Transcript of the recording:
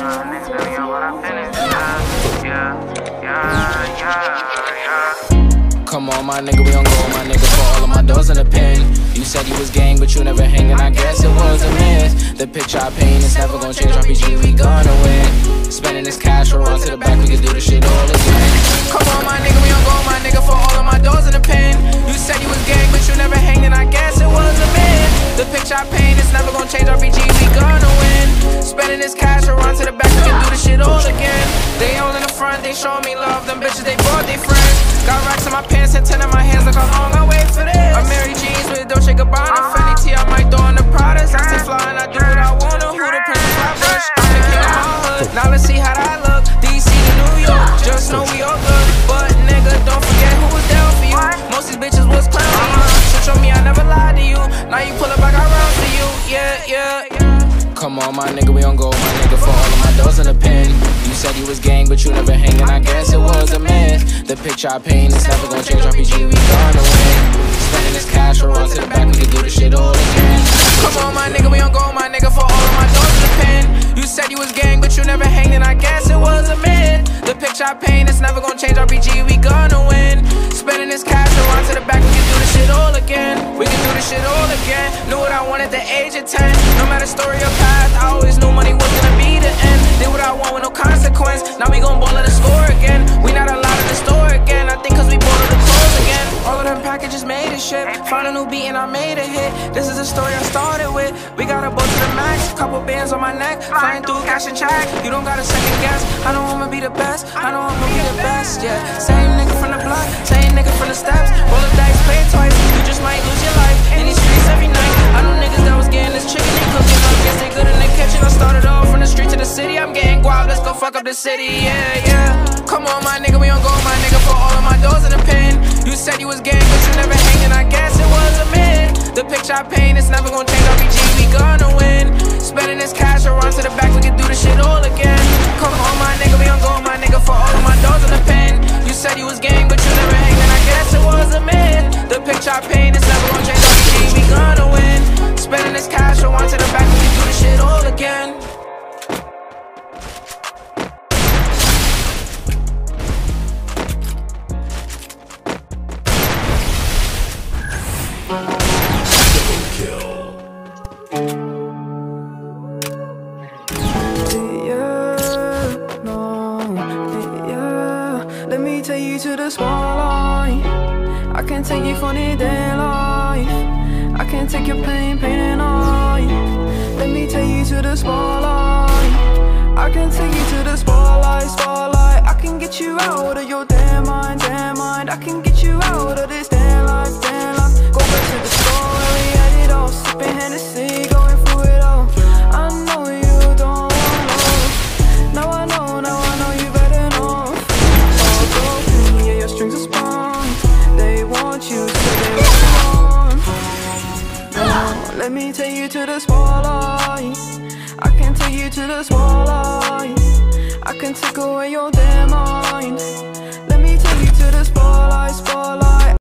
Come on, my nigga, we on go, my nigga, for all of my doors in the pen. You said you was gang, but you never hanging, I guess it was a myth. The picture I paint is never gonna change, RPG, we gonna win. Spending this cash, we'll run to the back, we can do this shit all again. Come on, my nigga, we on go, my nigga, for all of my doors in the pen. You said you was gang, but you never hanging, I guess it was a myth. The picture I paint is never gonna change, RPG, we gonna win. Spending this cash, we'll run to the back, we can do this shit all again. They all in the front, they show me love, them bitches, they brought their friends. Got racks in my pants and 10 in my hands, look how long I wait for this. I'm Mary jeans with Dolce Gabbana, Fendi T, I might throw in the Pradas. I stay fly and I do what I wanna, who the princess I push. I'm the king of my hood, now let's see how that look. DC to New York, just know we all good. But nigga, don't forget who was down for you. Most these bitches was clowning you. Switch on me, I never lied to you. Now you pull up, I got rounds for you, yeah. Come on, my nigga, we on go, my nigga, for all of my doors in the pen. You said you was gang, but you never hanging, I guess it was a myth. The picture I paint is never gonna change, RPG, we gonna win. Spending this cash, we'll run to the back, we can do this shit all again. Come on, my nigga, we on go, my nigga, for all of my doors in the pen. You said you was gang, but you never hanging, I guess it was a myth. The picture I paint is never gonna change, RPG, we gonna win. Spending this cash, we'll run to the back, we can do this shit all again. We can do this shit all again. Knew what I wanted at the age of 10. No matter story or path, I always knew money was gonna be the end. Did what I want with no consequence. Now we gon' ball at the score again. We not allowed in the store again. I think cause we bought all the clothes again. All of them packages made a shit. Found a new beat and I made a hit. This is a story I started with. We got a boat to the max. Couple bands on my neck. Flying through cash and check. You don't got a second guess. I know I'ma be the best. I know I'ma be the best, yeah. Same nigga from the block. Same nigga from the steps. Roll the dice, play it twice. You just might lose your life in these streets every night. I know niggas that was getting this chicken and cooking up. Guess they good in the kitchen. I started off from the street to the city. I'm getting guap. Let's go fuck up the city, yeah. Come on, my nigga, we on go, my nigga, for all of my doors in the pen. You said you was gang, but you never hanging, I guess it was a myth. The picture I paint is never gonna change, RPG, we gonna win. Spending this cash, we'll run to the back, we can do this shit all again. Come on, my nigga, we on go, my nigga, for all of my doors in the pen. You said you was gang, but you never hanging, I guess it was a myth. The picture I paint is never gonna change, RPG, we gonna win. Spending this cash, we'll run to the back, we can do this shit all again. To the spotlight, I can take you for the day life. I can take your pain and I. Let me take you to the spotlight. I can take you to the spotlight. I can get you out of your damn mind. I can get you out of this damn life. Go back to the store where we had it all, sipping Hennessy, going through it all. I know you don't know. Now I know you better know. Your strings are spun. They want you, so they want you on. Let me take you to the spotlight. I can take you to the spotlight. I can take away your damn mind. Let me take you to the spotlight.